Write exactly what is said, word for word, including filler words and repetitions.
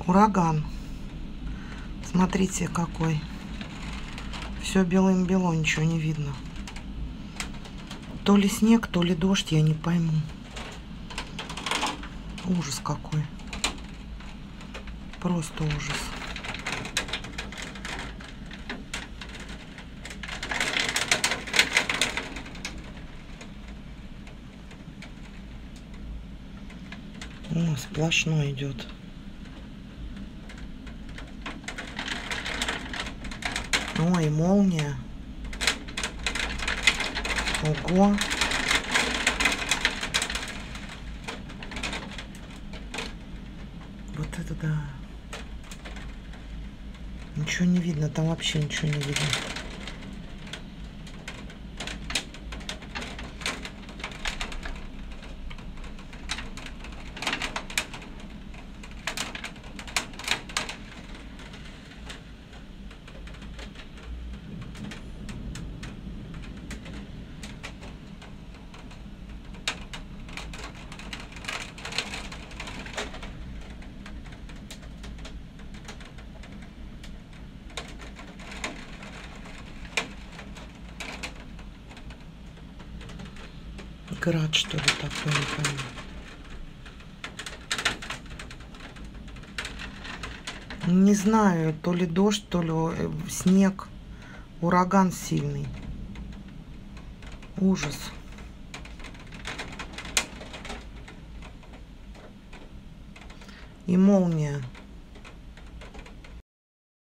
Ураган. Смотрите, какой. Все белым-бело, ничего не видно. То ли снег, то ли дождь, я не пойму. Ужас какой. Просто ужас. О, сплошной идет. Ой, молния. Ого. Вот это да. Ничего не видно, там вообще ничего не видно. Град, что ли, такой, не пойму. Не знаю, то ли дождь, то ли снег. Ураган сильный. Ужас. И молния.